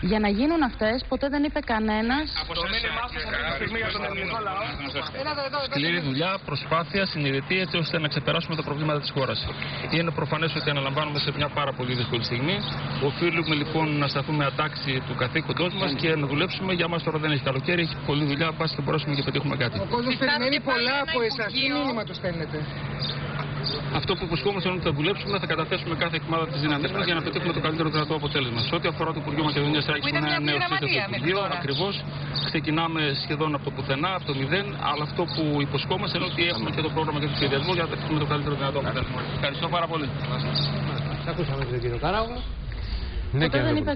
Για να γίνουν αυτές, ποτέ δεν είπε κανένας. Σκληρή δουλειά, προσπάθεια, συνειδητή, έτσι ώστε να ξεπεράσουμε τα προβλήματα της χώρας. Είναι προφανές ότι αναλαμβάνουμε σε μια πάρα πολύ δύσκολη στιγμή. Οφείλουμε λοιπόν να σταθούμε ατάξει του καθήκοντός μας και να δουλέψουμε. Για μας τώρα δεν έχει καλοκαίρι, έχει πολλή δουλειά. Πάση και μπορέσουμε και πετύχουμε κάτι. Ο κόσμος περιμένει πολλά από εσάς. Τι μήνυμα του στέλνετε? Αυτό που υποσχόμαστε είναι ότι θα δουλέψουμε, θα καταθέσουμε κάθε εκμάδα της δύναμής μας για να πετύχουμε το καλύτερο δυνατό αποτέλεσμα. Σε ό,τι αφορά το Υπουργείο Μακεδονίας, έχουμε ένα νέο σύνθετο Υπουργείο. Ακριβώς ξεκινάμε σχεδόν από το πουθενά, από το μηδέν. Αλλά αυτό που υποσχόμαστε είναι ότι έχουμε και το πρόγραμμα και το σχεδιασμό για να πετύχουμε το καλύτερο δυνατό αποτέλεσμα. Ευχαριστώ πάρα πολύ. Ακούσαμε τον κύριο Καράγο. Ποτέ δεν είπε